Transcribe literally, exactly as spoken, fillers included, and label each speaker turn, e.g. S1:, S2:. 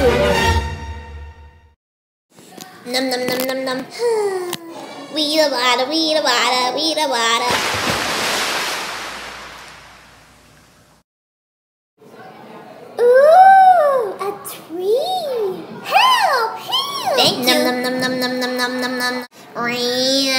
S1: story. Num num num num num. Weeda wada, weeda wada, weeda wada. Ooh, a tree. Help, help. Thank you. Num num num num num num num num num.